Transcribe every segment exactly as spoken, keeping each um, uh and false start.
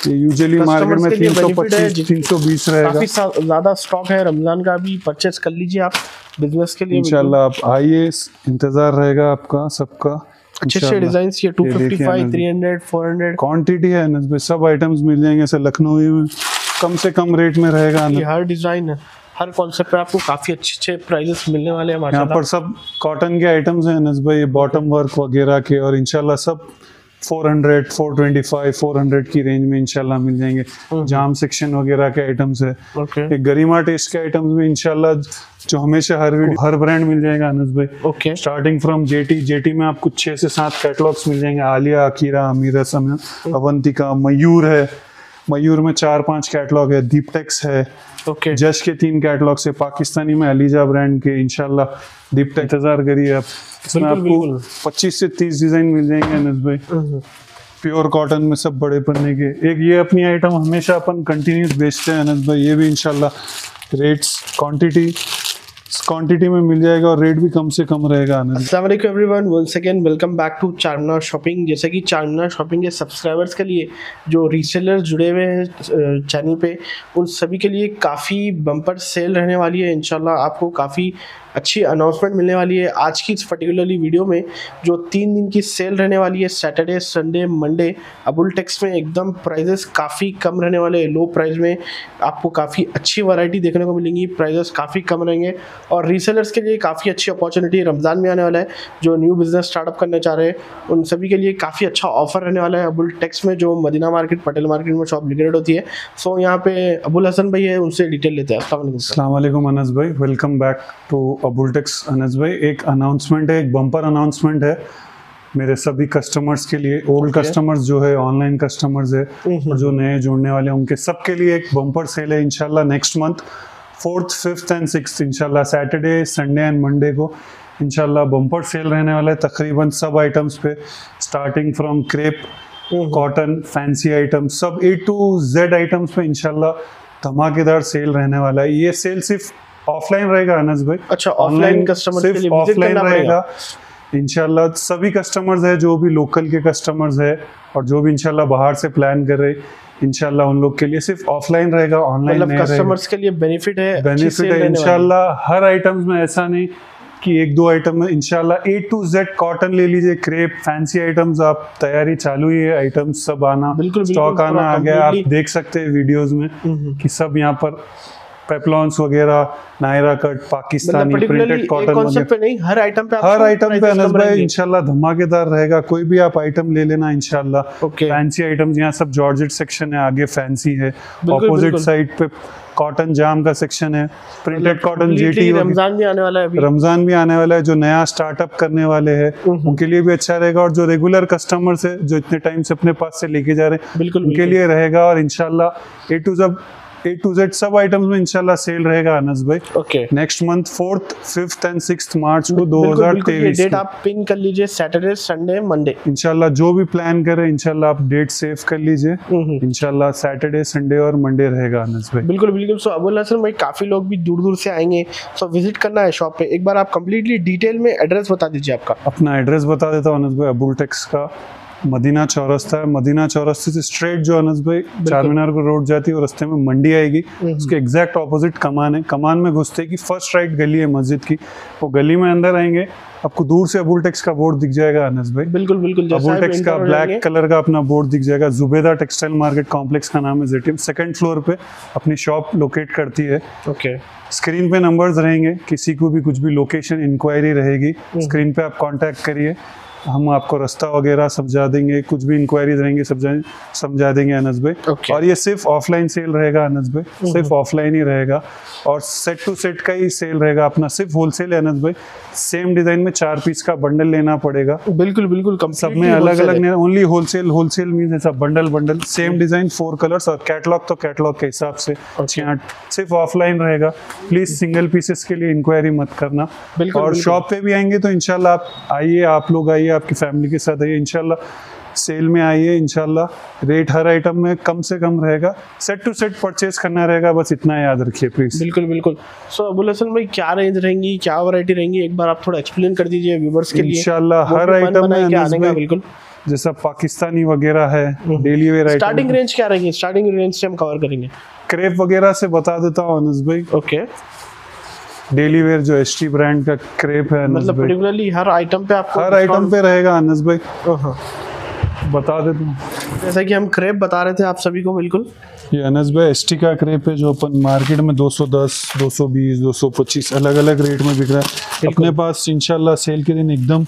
Usually market में तीन सौ पच्चीस तीन सौ बीस रहेगा। काफी ज्यादा स्टॉक है, रमजान का भी परचेस कर लीजिए आप बिजनेस के लिए। इंशाल्लाह आप आइए, इंतजार रहेगा आपका सबका। अच्छे अच्छे डिजाइन ये two fifty five, three hundred, four hundred quantity है अनस भाई, सब आइटम्स मिल जाएंगे। ऐसे लखनऊ में कम से कम रेट में रहेगा। ये हर डिजाइन है, हर कॉन्सेप्ट पे आपको काफी अच्छे अच्छे प्राइजेस मिलने वाले हैं माशाल्लाह। यहाँ पर सब कॉटन के आइटम्स हैं अनस भाई, बॉटम वर्क वगैरह के, और इंशाल्लाह सब चार सौ, चार सौ पच्चीस, चार सौ की रेंज में इंशाल्लाह मिल जाएंगे। जाम सेक्शन वगैरह के आइटम्स है। okay. एक गरिमा टेस्ट के आइटम्स में इंशाल्लाह जो हमेशा हर हर ब्रांड मिल जाएगा अनस भाई। okay. Starting from JT, JT में आपको छह से सात कैटलॉग्स मिल जाएंगे। आलिया, अकीरा, अमीरा, समय, अवंतिका, मयूर है। मयूर में चार पांच कैटलॉग है। दीपटेक्स है। okay. जश के तीन कैटलॉग से, पाकिस्तानी में अलीजा ब्रांड के इंशाल्लाह दीपटेक इंतजार करिए आप। इसमें आपको पच्चीस से तीस डिजाइन मिल जाएंगे अनस भाई, प्योर कॉटन में सब बड़े पन्ने के। एक ये अपनी आइटम हमेशा अपन कंटिन्यूस बेचते हैं अनस भाई, ये भी इंशाल्लाह रेट्स क्वांटिटी क्वांटिटी में मिल जाएगा और रेट भी कम से कम रहेगा। अस्सलाम वालेकुम everyone, once again welcome back to Charminar shopping. जैसे कि चारमीनार शॉपिंग के सब्सक्राइबर्स के लिए जो रीसेलर जुड़े हुए हैं चैनल पे, उन सभी के लिए काफ़ी बम्पर सेल रहने वाली है। इंशाल्लाह आपको काफ़ी अच्छी अनाउंसमेंट मिलने वाली है आज की इस पर्टिकुलरली वीडियो में। जो तीन दिन की सेल रहने वाली है, Saturday, Sunday, Monday, Abul Tex में एकदम प्राइजेस काफ़ी कम रहने वाले हैं। लो प्राइस में आपको काफ़ी अच्छी वैरायटी देखने को मिलेंगी, प्राइजेस काफ़ी कम रहेंगे। और रीसेलर्स के लिए काफ़ी अच्छी अपॉर्चुनिटी रमज़ान में आने वाला है। जो न्यू बिजनेस स्टार्टअप करना चाह रहे हैं उन सभी के लिए काफ़ी अच्छा ऑफर रहने वाला है अबुल टेक्स में, जो मदीना मार्केट, पटेल मार्केट में शॉप लोकेटेड होती है। सो यहाँ पे अबुल हसन भाई है, उनसे डिटेल लेते हैं। अस्सलाम वालेकुम अनस भाई, welcome back to Abul Tex. Anas भाई, एक अनाउंसमेंट है, एक बम्पर अनाउंसमेंट है मेरे सभी कस्टमर्स के लिए। Old okay. कस्टमर्स जो है, ऑनलाइन कस्टमर्स है, और जो नए जुड़ने वाले हैं उनके सबके लिए एक बम्पर सेल है इंशाल्लाह next month fourth, fifth and sixth, इंशाल्लाह सैटरडे, संडे एंड मंडे को इंशाल्लाह बम्पर सेल रहने वाला है। तकरीबन सब आइटम्स पे, starting from crepe, cotton, fancy item, सब ए टू जेड आइटम्स पे इंशाल्लाह धमाकेदार सेल रहने वाला है। ये सेल सिर्फ ऑफलाइन रहेगा अनस भाई। अच्छा, ऑफलाइन कस्टमर के लिए ऑफलाइन रहेगा इंशाल्लाह। सभी कस्टमर्स है जो भी लोकल के कस्टमर्स है और जो भी इंशाल्लाह बाहर से प्लान कर रहे, इंशाल्लाह उन लोग के लिए सिर्फ ऑफलाइन रहेगा, ऑनलाइन नहीं रहेगा। कस्टमर्स के लिए बेनिफिट है, बेनिफिट है इंशाल्लाह। हर आइटम्स में ऐसा नहीं कि एक दो आइटम में, इंशाल्लाह ए टू जेड कॉटन ले लीजिए, क्रेप, फैंसी आइटम्स, आप तैयारी चालू ही है, आइटम्स सब आना, स्टॉक आना आ गया। आप देख सकते हैं वीडियोस में कि सब यहाँ पर पेप्लॉन्स वगैरह, Nayra cut, Pakistani printed cotton वगैरह, नहीं हर आइटम पे हर आइटम पे अनस भाई इंशाल्लाह धमाकेदार रहेगा। कोई भी आप आइटम ले लेना इंशाल्लाह। okay. फैंसी आइटम्स, यहाँ सब जॉर्जेट सेक्शन है, आगे फैंसी है, ऑपोजिट साइड पे कॉटन जाम का सेक्शन है, प्रिंटेड कॉटन जेटी। रमजान भी आने वाला है, रमजान भी आने वाला है। जो नया स्टार्टअप करने वाले हैं उनके लिए भी अच्छा रहेगा, और जो रेगुलर कस्टमर्स है जो इतने टाइम से अपने पास से लेके जा रहे हैं बिल्कुल उनके लिए रहेगा। और इंशाल्लाह A to Z A to Z सब आइटम्स में इंशाल्लाह सेल रहेगा अनस भाई। Okay, next month fourth, fifth and sixth March को दो हजार तेईस। डेट आप पिन कर लीजिए, सैटरडे, संडे, मंडे। इंशाल्लाह जो भी प्लान करें इंशाल्लाह आप डेट सेव कर लीजिए। इंशाल्लाह सैटरडे, संडे और मंडे रहेगा अनस भाई। बिल्कुल बिल्कुल। सो अबुल हसन भाई, काफी लोग भी दूर दूर से आएंगे, सो विजिट करना है शॉप पे। एक बार आप कंप्लीटली डिटेल में एड्रेस बता दीजिए आपका। अपना एड्रेस बता देता हूँ अनस भाई। अबुल टेक्स का मदीना चौरस्ता है। मदीना चौरस्ते से स्ट्रेट जो अनस भाई चारमीनार को रोड जाती है, और रास्ते में मंडी आएगी, उसके एग्जैक्ट ऑपोजिट कमान है। कमान में घुसते की फर्स्ट राइट गली है मस्जिद की, वो गली में अंदर आएंगे, आपको दूर से अबुल टेक्स का बोर्ड दिख जाएगा अनस भाई। बिल्कुल बिल्कुल। अबुल टेक्स का ब्लैक कलर का अपना बोर्ड दिख जाएगा। जुबेदा टेक्सटाइल मार्केट कॉम्प्लेक्स का नाम है जेटीएम। सेकंड फ्लोर पे अपनी शॉप लोकेट करती है। ओके, स्क्रीन पे नंबर्स रहेंगे, किसी को भी कुछ भी लोकेशन इंक्वायरी रहेगी स्क्रीन पे आप कांटेक्ट करिए, हम आपको रास्ता वगैरह समझा देंगे। कुछ भी इंक्वायरीज रहेंगे समझा समझा देंगे अनस भाई। okay. और ये सिर्फ ऑफलाइन सेल रहेगा अनस भाई, सिर्फ ऑफलाइन ही रहेगा, और सेट टू सेट का ही सेल रहेगा अपना। सिर्फ होलसेल है अनस भाई, सेम डिजाइन में चार पीस का बंडल लेना पड़ेगा। बिल्कुल बिल्कुल, सब में अलग अलग नहीं, ओनली होलसेल। होलसेल मीन ऐसा bundle bundle, same design, four colours, और कैटलॉग तो कैटलॉग के हिसाब से। okay. सिर्फ ऑफलाइन रहेगा, प्लीज सिंगल पीसेस के लिए इंक्वायरी मत करना। और शॉप पे भी आएंगे तो इंशाल्लाह आप आइए, आप लोग आइए, आपकी फैमिली के साथ आइए, इंशाल्लाह सेल में आइए। इंशाल्लाह रेट हर आइटम में कम से कम रहेगा, सेट टू सेट परचेज करना रहेगा, बस इतना याद रखिए प्लीज। बिल्कुल बिल्कुल। सो अबुल हसन भाई, क्या रेंज रहेंगी, क्या वैरायटी रहेंगी, एक बार आप थोड़ा एक्सप्लेन कर दीजिए व्यूअर्स के लिए। इंशाल्लाह हर आइटम में बिल्कुल जैसा पाकिस्तानी वगैरह है, daily wear item. Starting range क्या रहेगी? स्टार्टिंग रेंज से हम कवर करेंगे। क्रेप वगैरह से बता देता हूँ अनस भाई। ओके, डेली वेयर जो एस टी ब्रांड का क्रेप है, मतलब पर्टिकुलरली हर आइटम पे आपको हर आइटम पे रहेगा अनस भाई। हाँ, बता देता हूँ। जैसा कि हम क्रेप बता रहे थे आप सभी को, बिल्कुल ये अनस भाई एस टी का क्रेप है जो अपन मार्केट में दो सौ दस, दो सौ बीस, दो सौ पच्चीस अलग अलग रेट में बिक रहा है। अपने पास इंशाल्लाह सेल के दिन एकदम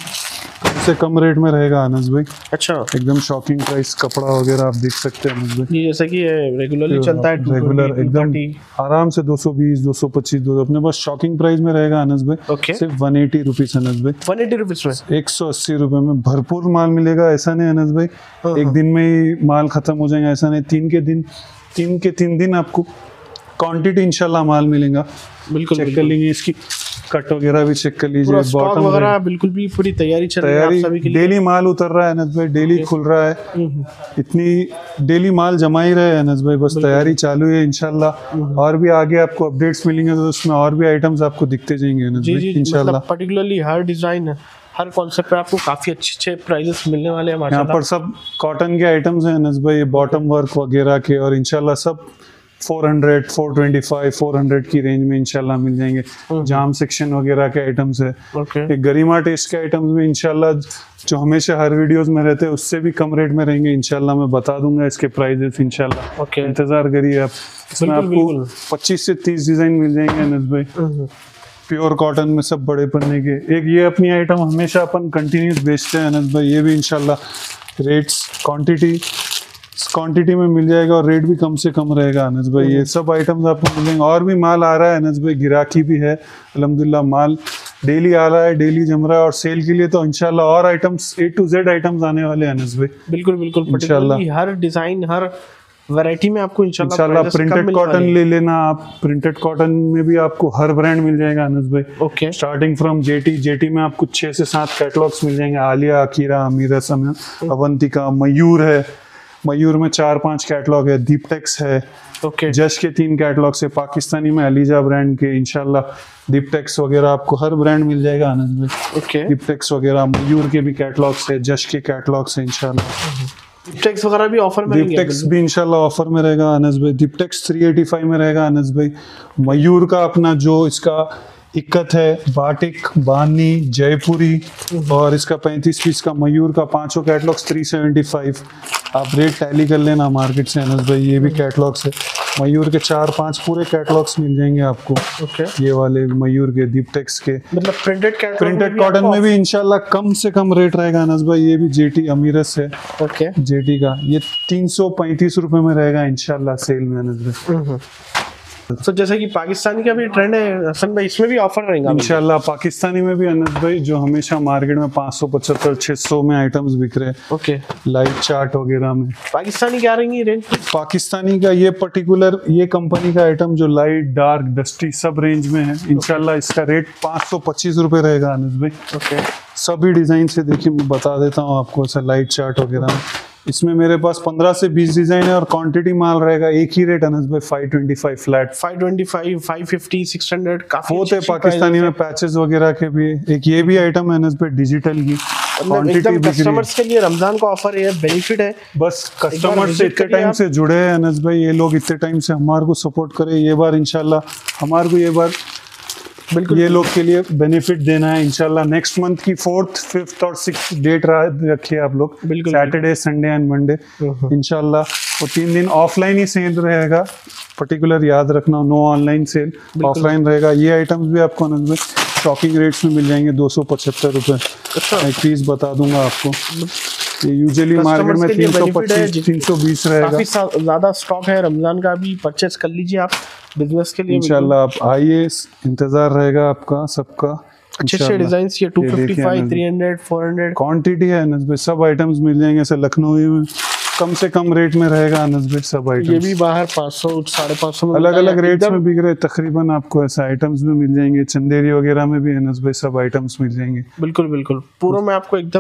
से कम रेट में रहेगा अनस भाई। अच्छा, एकदम शॉकिंग प्राइस, कपड़ा वगैरह आप देख सकते हैं अनस भाई। ये जैसा कि रेगुलरली चलता है रेगुलर एकदम आराम से दो सौ बीस, दो सौ पच्चीस, दो अपने पास शॉकिंग प्राइस में रहेगा अनस भाई। ओके, सिर्फ वन एटी रुपीज अनस भाई। वन एटी रुपीज में एक सौ अस्सी रुपए में भरपूर माल मिलेगा। ऐसा नहीं अनस भाई एक दिन में ही माल खत्म हो जाएगा, ऐसा नहीं। तीन के दिन तीन के तीन दिन आपको क्वांटिटी इंशाल्लाह माल मिलेगा। बिल्कुल चेक कर लेंगे, इसकी कट वगैरह भी चेक कर लीजिए। बॉटम वगैरह बिल्कुल भी पूरी तैयारी चल रही है आप सभी के लिए। डेली माल उतर रहा है अनस भाई, डेली खुल रहा है। इतनी डेली माल जमा ही रहे अनस भाई, बस तैयारी चालू है इंशाल्लाह। और भी आगे आपको अपडेट्स मिलेंगे तो उसमें और भी आइटम्स आपको दिखते जाएंगे अनस भाई इंशाल्लाह। पर्टिकुलरली हर डिजाइन, हर कॉन्सेप्ट पे आपको काफी अच्छे अच्छे प्राइजेस मिलने वाले हैं यहाँ पर। सब कॉटन के आइटम्स हैं अनस भाई, बॉटम वर्क वगैरह के, और इंशाल्लाह सब चार सौ, चार सौ पच्चीस, चार सौ की रेंज में इंशाल्लाह मिल जाएंगे। जाम सेक्शन वगैरह के आइटम्स है। okay. एक गरिमा टेस्ट के आइटम्स में इंशाल्लाह जो हमेशा हर वीडियोस में रहते हैं उससे भी कम रेट में रहेंगे इंशाल्लाह। मैं बता दूंगा इसके प्राइजेस इंशाल्लाह। okay. इंतजार करिए आप। इसमें आपको पच्चीस से तीस डिजाइन मिल जाएंगे अनस भाई, प्योर कॉटन में, सब बड़े पन्ने के। एक ये अपनी आइटम हमेशा अपन कंटिन्यूस बेचते हैं अनस भाई, ये भी इंशाल्लाह रेट्स क्वांटिटी क्वांटिटी में मिल जाएगा और रेट भी कम से कम रहेगा अनस भाई। ये सब आइटम्स आपको मिल जाएंगे। और भी माल आ रहा है अनस भाई, गिराकी भी है अल्हम्दुलिल्लाह, माल डेली आ रहा है, डेली जम रहा है। और सेल के लिए तो इंशाल्लाह और items A to Z items आने वाले हैं अनस भाई। बिल्कुल बिल्कुल, इंशाल्लाह हर डिजाइन, हर वैरायटी में आपको इंशाल्लाह इंशाल्लाह प्रिंटेड कॉटन ले लेना आप। प्रिंटेड कॉटन में भी आपको हर ब्रांड मिल जाएगा अनस भाई। Okay, starting from JT. JT में आपको छह से सात कैटलॉग्स मिल जाएंगे। आलिया, अकीरा, अमीरा, समय, अवंतिका, मयूर है। मयूर में चार पांच कैटलॉग है। दीपटेक्स है। ओके, जश के तीन कैटलॉग से। पाकिस्तानी में अलीजा ब्रांड के इंशाल्लाह दीपटेक्स वगैरह आपको हर ब्रांड मिल जाएगा अनस भाई। ओके, दीपटेक्स वगैरह, मयूर के भी कैटलॉग्स है, जश के कैटलॉग्स है इंशाल्लाह। दीपटेक्स वगैरह भी ऑफर में रहेंगे। दीपटेक्स भी इंशाल्लाह ऑफर में रहेगा अनस भाई। दीपटेक्स तीन सौ पचासी में रहेगा अनस भाई। मयूर का अपना जो इसका इक्कत है, बाटिक, बानी, जयपुरी, और इसका पैंतीस पीस का मयूर का पांचों कैटलॉग्स तीन सौ पचहत्तर। आप रेट टैली कर लेना मार्केट से अनस भाई। ये भी कैटलॉग्स है। मयूर के चार पांच पूरे कैटलॉग्स मिल जाएंगे आपको। ओके, ये वाले मयूर के, दीपटेक्स के। मतलब प्रिंटेड कैटलॉग, प्रिंटेड कॉटन में भी इंशाल्लाह कम से कम रेट रहेगा अनस भाई। ये भी जेटी अमीरस है। ओके, जेटी का ये तीन सौ पैंतीस रुपए में रहेगा इंशाल्लाह सेल में अनस भाई। तो जैसे कि पाकिस्तानी का भी ट्रेंड है हसन भाई, इसमें भी ऑफर रहेगा इंशाल्लाह। पाकिस्तानी में भी अनस भाई जो हमेशा मार्केट में पाँच सौ पचहत्तर छह सौ में आइटम्स बिक रहे हैं। ओके, लाइट चार्ट वगैरह में। पाकिस्तानी क्या रहेंगी रेंज? पाकिस्तानी का ये पर्टिकुलर ये कंपनी का आइटम जो लाइट, डार्क, डस्टी सब रेंज में है इंशाल्लाह, इसका रेट पाँच सौ पच्चीस रुपए रहेगा अनस भाई। ओके, सभी डिजाइन से देखिए मैं बता देता हूँ आपको, ऐसा लाइट चार्ट वगैरह में। इसमें मेरे पास पंद्रह से बीस डिजाइन है और क्वांटिटी माल रहेगा एक ही रेट अनस भाई, पाँच सौ पच्चीस फ्लैट। पाँच सौ पच्चीस, पाँच सौ पचास, छह सौ काफी होते हैं पाकिस्तानी में पैचेस वगैरह के भी। एक ये भी आइटम है अनस भाई डिजिटल की, क्वांटिटी कस्टमर्स के लिए रमजान का ऑफर है, बेनिफिट है। बस कस्टमर से इतने टाइम से जुड़े हैं अनस भाई, ये लोग इतने टाइम से हमारे को सपोर्ट करे। ये बार इंशाल्लाह हमारे को ये बार बिल्कुल ये लोग के लिए बेनिफिट देना है इंशाल्लाह। नेक्स्ट मंथ की फोर्थ, फिफ्थ और सिक्स डेट रखिए आप लोग, सैटरडे, संडे एंड मंडे इंशाल्लाह। वो तीन दिन ऑफलाइन ही सेल रहेगा, पर्टिकुलर याद रखना, नो ऑनलाइन सेल, ऑफलाइन रहेगा। ये आइटम्स भी आपको अनस भाई शॉकिंग रेट्स में मिल जाएंगे, दो सौ पचहत्तर रुपये। एक पीस बता दूंगा आपको, ये यूजुअली मार्केट में तीन सौ पच्चीस तीन सौ बीस रहेगा। काफी ज्यादा स्टॉक है, रमजान का भी परचेस कर लीजिए आप बिजनेस के लिए इंशाल्लाह। आप आइए, इंतजार रहेगा आपका सबका। अच्छे अच्छे डिजाइन, ये दो सौ पचपन, तीन सौ, चार सौ क्वांटिटी है अनस भाई, सब आइटम्स मिल जाएंगे। ऐसे लखनऊ में कम से कम रेट में रहेगा अनस भाई सब आइटम्स। ये भी बाहर पाँच सौ, साढ़े पाँच सौ अलग अलग रेट्स में बिक रहे तकरीबन, आपको ऐसे आइटम्स भी मिल जाएंगे। चंदेरी वगैरह में भी अनस भाई सब आइटम्स मिल जाएंगे। बिल्कुल बिल्कुल, पूरा में आपको एकदम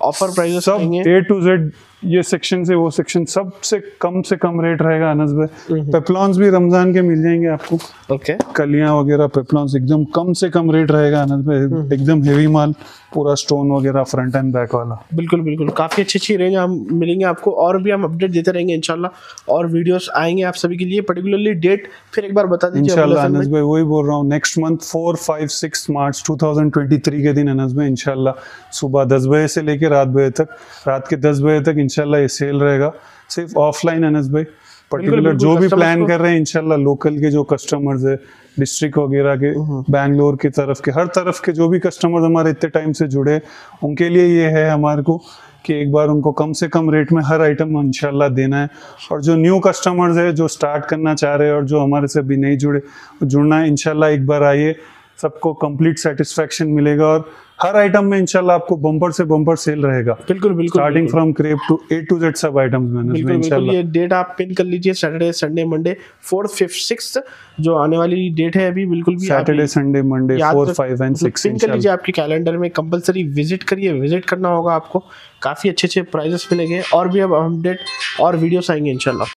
ऑफर प्राइसेस सब रहेंगे। ए टू जेड, ये सेक्शन से वो सेक्शन, सबसे कम से कम रेट रहेगा अनस भाई। पेप्लॉन्स भी रमजान के मिल जाएंगे आपको, ओके कलियां वगैरह पेप्लॉन्स एकदम कम से कम रेट रहेगा अनस भाई, एकदम हेवी माल, पूरा स्टोन वगैरह फ्रंट एंड बैक वाला। बिल्कुल बिल्कुल, काफ़ी अच्छी अच्छी रेंज हम मिलेंगे आपको, और भी हम अपडेट देते रहेंगे इंशाल्लाह, और वीडियोस आएंगे आप सभी के लिए। पर्टिकुलरली डेट फिर एक बार बता दीजिए इंशाल्लाह अनस भाई। वही बोल रहा हूँ, next month four five six March two thousand twenty three के दिन अनस भाई इंशाल्लाह सुबह दस बजे से लेकर रात बजे तक, रात के दस बजे तक इंशाल्लाह ये सेल रहेगा, सिर्फ ऑफलाइन अनस भाई। पर्टिकुलर जो भी प्लान कर रहे हैं इंशाल्लाह, लोकल के जो कस्टमर्स है, डिस्ट्रिक्ट वगैरह के, बैंगलोर की तरफ के, हर तरफ के जो भी कस्टमर्स हमारे इतने टाइम से जुड़े, उनके लिए ये है हमारे को कि एक बार उनको कम से कम रेट में हर आइटम इंशाल्लाह देना है। और जो न्यू कस्टमर्स है, जो स्टार्ट करना चाह रहे हैं और जो हमारे से अभी नहीं जुड़े, जुड़ना है इंशाल्लाह, एक बार आइए, सबको कंप्लीट सेटिस्फेक्शन मिलेगा, और हर आइटम में इंशाल्लाह आपको बम्पर से बम्पर सेल रहेगा। बिल्कुल बिल्कुल, starting from crepe to A to Z सब आइटम्स में बिल्कुल बिल्कुल। ये डेट आप पिन कर लीजिए, Saturday Sunday Monday, fourth fifth sixth जो आने वाली डेट है अभी, बिल्कुल भी Saturday Sunday Monday four five and six pin कर लीजिए आपके कैलेंडर में, कंपलसरी विजिट करिए, विजिट करना होगा आपको। काफ़ी अच्छे अच्छे प्राइजेस मिलेंगे, और भी अब अपडेट और वीडियोस आएंगे इंशाल्लाह।